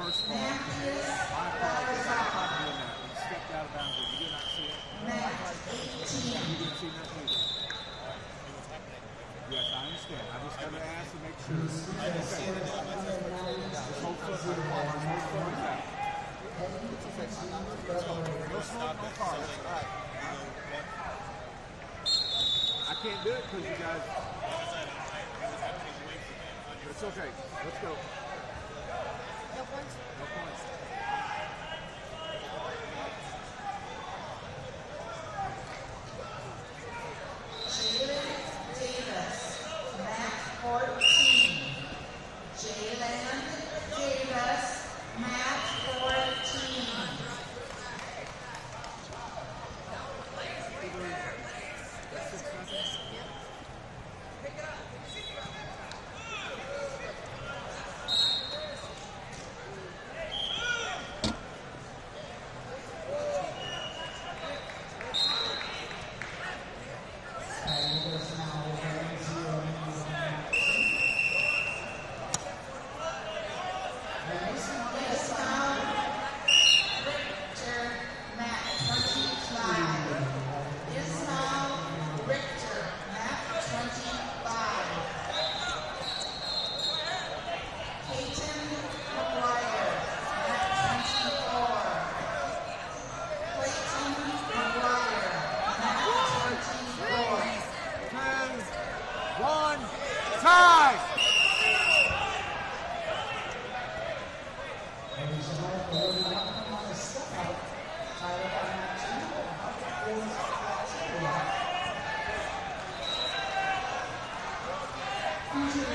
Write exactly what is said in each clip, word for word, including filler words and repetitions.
first ball. I apologize. I tried doing that. He stepped out of bounds. You did not see it? You didn't see nothing either. Yes, I understand. I just got to ask to make sure. I didn't see it. This whole foot, this whole foot is out. No smoke, no cars. I can't do it because you guys. It's okay. Let's go. No points. No points. Jalen Davis, mat fourteen. Jalen Davis, mat fourteen.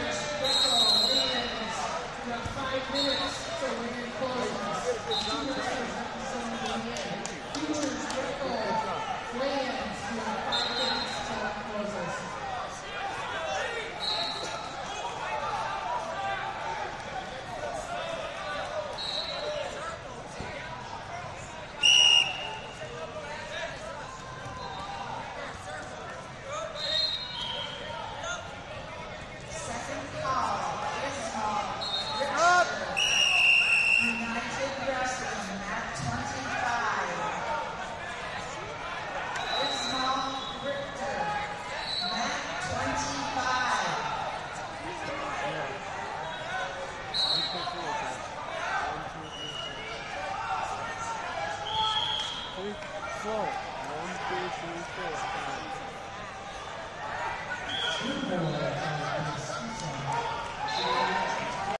Five minutes, so we're going to close.